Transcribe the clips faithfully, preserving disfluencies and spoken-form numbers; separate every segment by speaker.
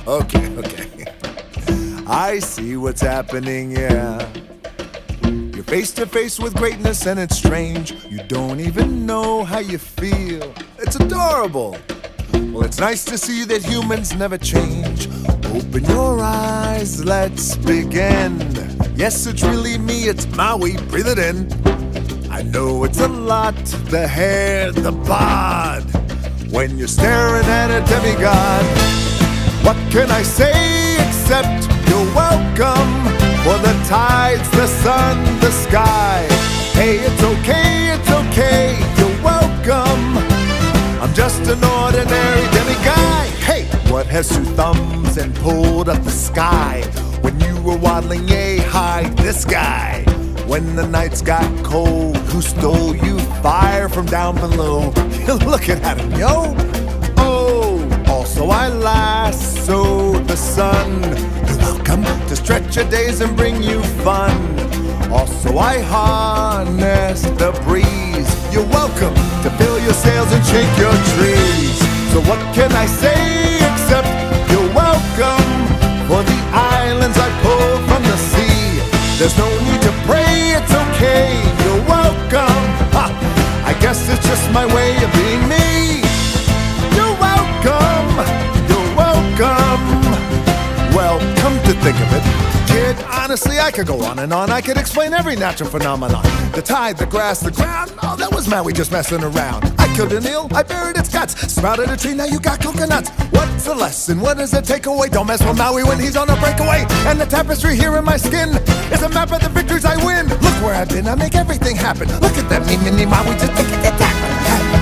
Speaker 1: Okay, okay. I see what's happening, yeah. You're face to face with greatness and it's strange. You don't even know how you feel. It's adorable. Well, it's nice to see that humans never change. Open your eyes, let's begin. Yes, it's really me, it's Maui, breathe it in. I know it's a lot, the hair, the bod. When you're staring at a demigod, what can I say except you're welcome? For the tides, the sun, the sky. Hey, it's okay, it's okay, you're welcome. I'm just an ordinary demiguy. Hey, what has two thumbs and pulled up the sky? When you were waddling, yay, hide this guy. When the nights got cold, who stole you fire from down below? You're looking at him, yo. Oh, also I lasso the sun. You're welcome to stretch your days and bring you fun. Also I harness the breeze. You're welcome to fill your sails and shake your trees. So what can I say except you're welcome? For the islands I pulled from the sea. There's no need to pray, it's okay, you're welcome. Ha! I guess it's just my way of being me. You're welcome, you're welcome. Well, come to think of it, kid, honestly I could go on and on. I could explain every natural phenomenon. The tide, the grass, the ground, oh that was Maui just messing around. I killed an eel, I buried its guts, sprouted a tree, now you got coconuts. What's the lesson, what does it take away? Don't mess with Maui when he's on a breakaway. And the tapestry here in my skin is a map of the victories I win. Look where I've been, I make everything happen. Look at that me, mini Maui, just take it, it's happen.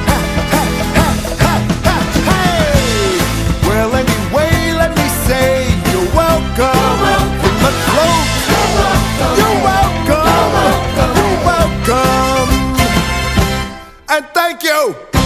Speaker 1: Hey! Well anyway, let me say you're welcome. From the float, you're welcome. You're welcome. And thank you.